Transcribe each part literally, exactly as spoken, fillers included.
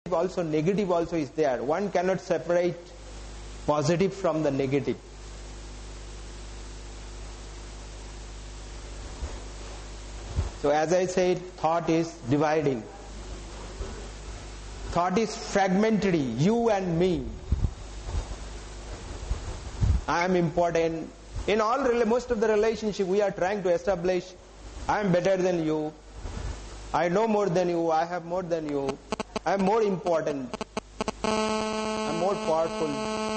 also negative also is there. One cannot separate positive from the negative. So as I said, thought is dividing. Thought is fragmentary, you and me. I am important. In all, most of the relationship we are trying to establish, I am better than you, I know more than you, I have more than you, I am more important, I am more powerful,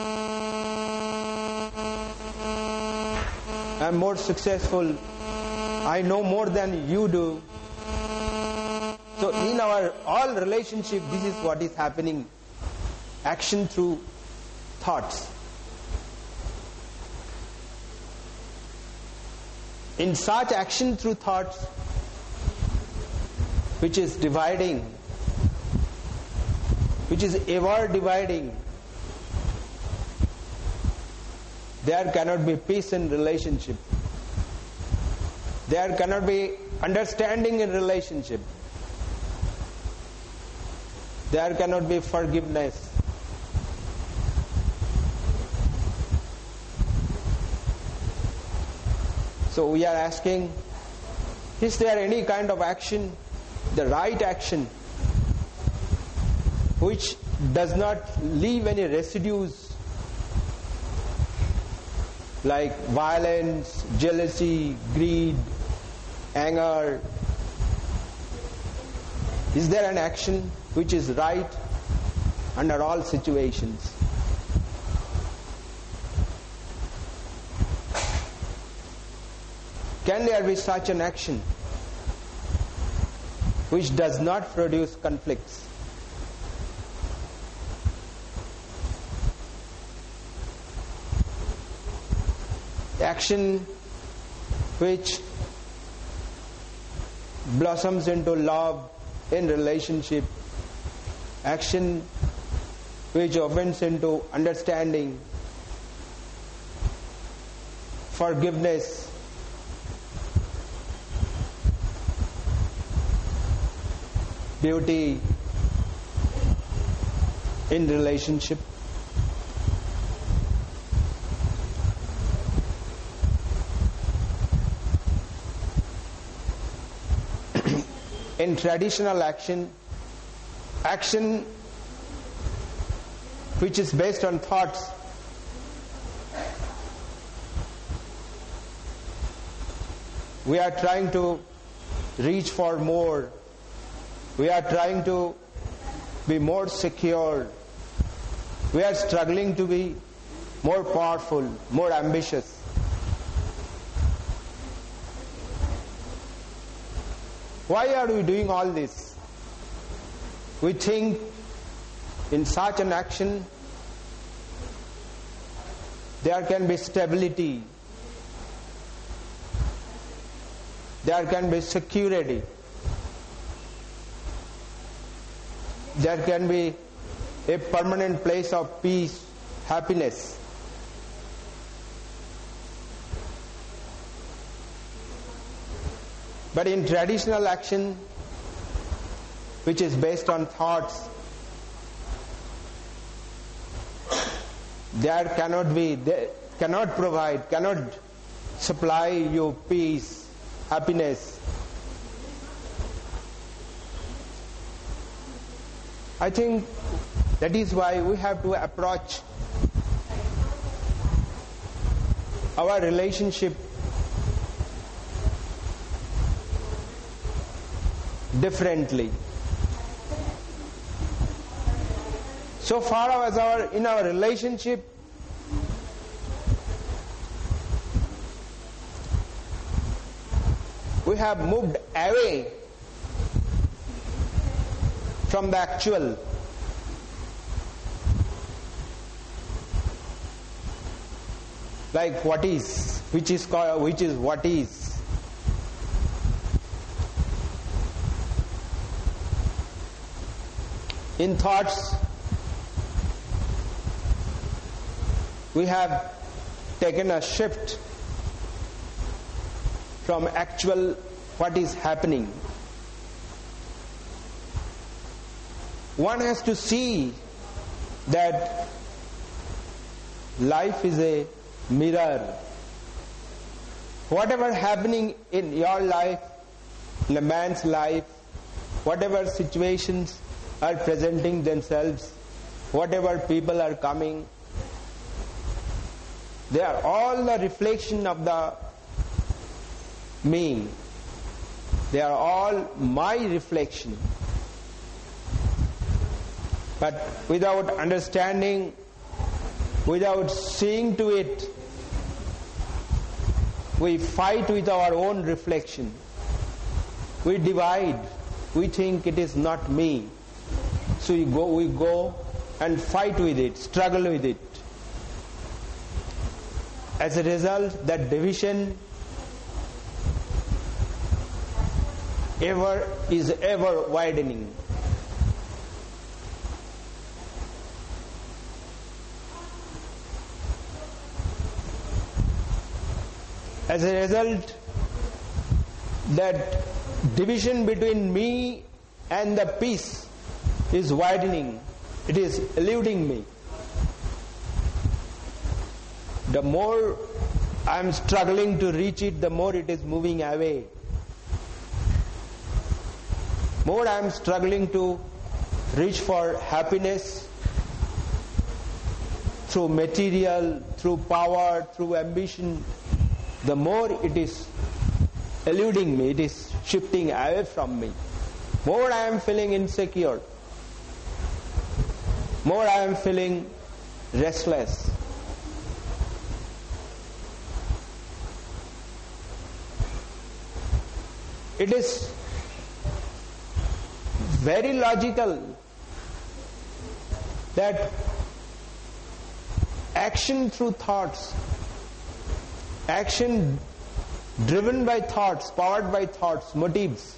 I am more successful, I know more than you do. So in our all relationship, this is what is happening. Action through thoughts. In such action through thoughts, which is dividing, which is ever dividing, there cannot be peace in relationship. There cannot be understanding in relationship. There cannot be forgiveness. So we are asking, is there any kind of action, the right action, which does not leave any residues like violence, jealousy, greed, anger? Is there an action which is right under all situations? Can there be such an action which does not produce conflicts? Action which blossoms into love in relationship, action which opens into understanding, forgiveness, beauty in relationship. In traditional action, action which is based on thoughts, we are trying to reach for more. We are trying to be more secure. We are struggling to be more powerful, more ambitious. Why are we doing all this? We think in such an action there can be stability, there can be security, there can be a permanent place of peace, happiness. But in traditional action, which is based on thoughts, there cannot be, there cannot provide, cannot supply you peace, happiness. I think that is why we have to approach our relationship differently. So far as our in our relationship, we have moved away from the actual. Like what is, which is called, which is what is. In thoughts, we have taken a shift from actual what is happening. one has to see that life is a mirror. Whatever happening in your life, in a man's life, whatever situations are presenting themselves, whatever people are coming, they are all the reflection of the me. They are all my reflection. But without understanding, without seeing to it, we fight with our own reflection. We divide. We think it is not me. So we go, we go and fight with it, struggle with it. As a result, that division ever is ever widening. As a result, that division between me and the peace is widening. It is eluding me. The more I am struggling to reach it, the more it is moving away. More I am struggling to reach for happiness through material, through power, through ambition, the more it is eluding me, it is shifting away from me. More I am feeling insecure. More I am feeling restless. It is very logical that action through thoughts, action driven by thoughts, powered by thoughts, motives,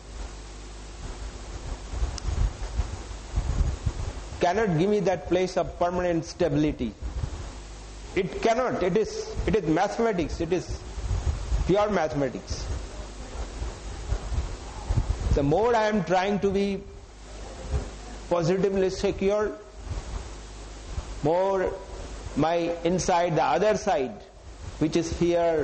cannot give me that place of permanent stability. It cannot. It is, it is mathematics. It is pure mathematics. The more I am trying to be positively secure, more my inside, the other side, which is fear,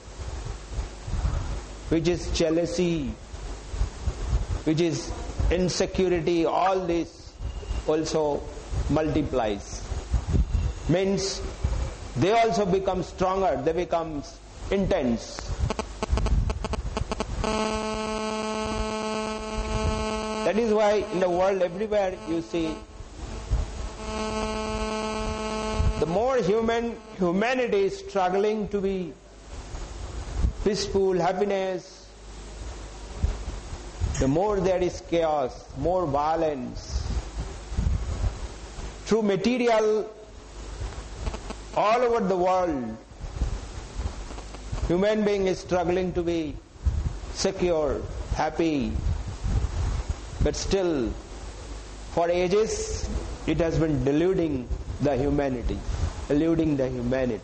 which is jealousy, which is insecurity, all this also multiplies. Means they also become stronger, they become intense. That is why in the world everywhere you see, the more human humanity is struggling to be peaceful, happiness, the more there is chaos, more violence. Through material, all over the world, human being is struggling to be secure, happy, but still, for ages, it has been deluding the humanity, eluding the humanity.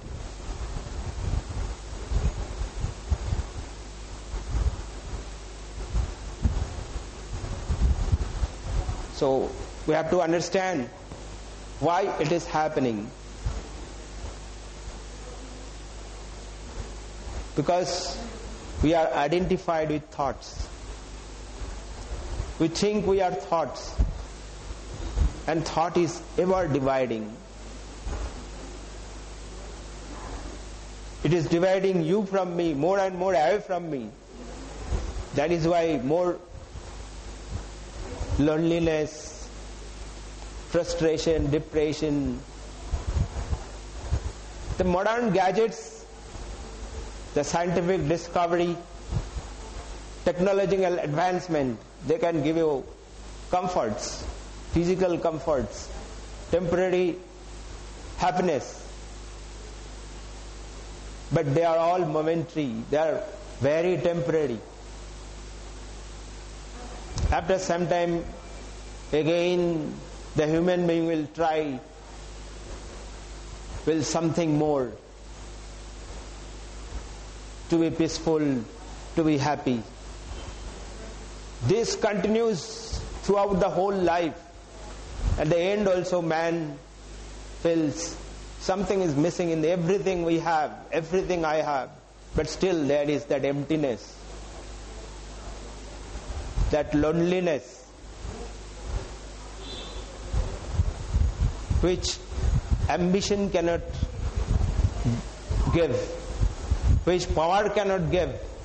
So, we have to understand why it is happening. Because we are identified with thoughts. We think we are thoughts, and thought is ever dividing. It is dividing you from me, more and more away from me. That is why more loneliness, frustration, depression. The modern gadgets, the scientific discovery, technological advancement, they can give you comforts, physical comforts, temporary happiness. But they are all momentary, they are very temporary. After some time, again, the human being will try will something more, to be peaceful, to be happy. This continues throughout the whole life. At the end also man feels something is missing in everything we have, everything I have. But still there is that emptiness, that loneliness, which ambition cannot give, which power cannot give.